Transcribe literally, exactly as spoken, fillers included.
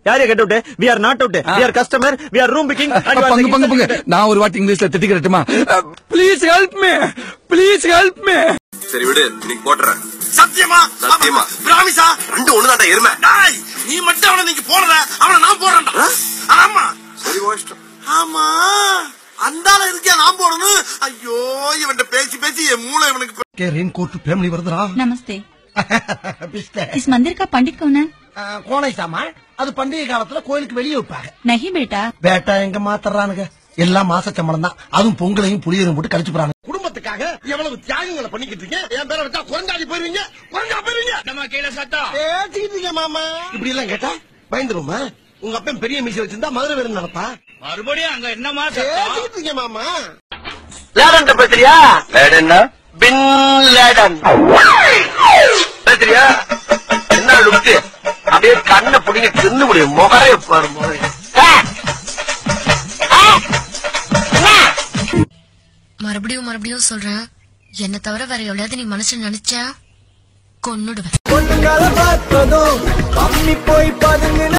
யாரே cut out? we are not out, we are customer, we are room booking and பங்கு பங்கு பங்கு. நான் ஒரு வாட்டி இங்கிலீஷ்ல திட்டிக்கிறேன்மா. Please help me, please help me. சரி விடு, நீ போட்றேன். சத்தியமா சத்தியமா பிராமிஸா ரெண்டு ஒண்ணுதான்டா எருமை. டேய் நீ மட்டும் அவனை நீங்க போடுற, அவனை நான் போடுறேன்டா. ஆமா சரி ஓஷ்டம். ஆமா அந்தால இருக்கே நான் போடணும். ஐயோ இவன்ட்ட பேசி பேசி என் மூளை இவனுக்கு. के रेनकोट फैमिली वरदरा. नमस्ते. इस मंदिर का पंडित कौन है? कौन है सामा? அது பண்டிகை காலத்துல கோயிலுக்கு வெளியே வைப்பாங்க. नहीं बेटा. பேட்டா எங்க மாத்தறானுங்க? எல்லாம் மாச சம்பளம் தான். அதுவும் பொங்கலையும் புளியரையும் போட்டு கழிச்சு போறாங்க. குடும்பத்துக்காக எவ்வளவு தியாகங்களை பண்ணிக்கிட்டு இருக்கீங்க. என் பேரை வச்சா குறஞ்சாடி போயிருவீங்க, குறஞ்சா போயிருவீங்க. நம்ம கையில சட்டா ஏத்திட்டீங்க மாமா. இப்படி எல்லாம் கேட்டா பயந்துருமா? உங்க அப்பன் பெரிய மீசை வச்சிருந்தா மதுரை வேற நடப்பா. மறுபடியும் அங்க என்னமா ஏத்திட்டீங்க மாமா. லேடன் பேசுறியா? லேடன்னா பின் லேடன் பேசுறியா? என்ன லுக்கு? அப்படியே கண்ணை பிடிங்க தின்னு முடியும். முகரைய பாரு முகரைய. மறுபடியும் மறுபடியும் சொல்றேன், என்ன தவிர வேற எவ்வளவு நீ மனசுல நினைச்சா கொன்னுடுவேன்.